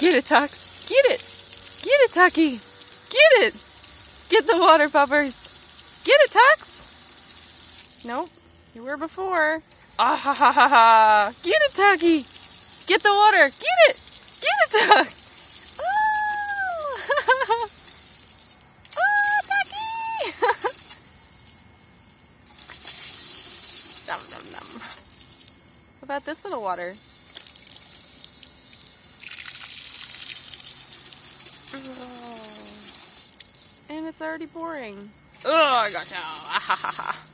Get it, Tux. Get it. Get it, Tucky. Get it. Get the water, puppers. Get it, Tux. Nope. You were before. Ah ha ha ha ha. Get it, Tucky. Get the water. Get it. Get it, Tux. Oh, oh Tucky. Nom, nom, nom. What about this little water? Oh. And it's already pouring. Oh, I gotcha. Ah, ha, ha, ha.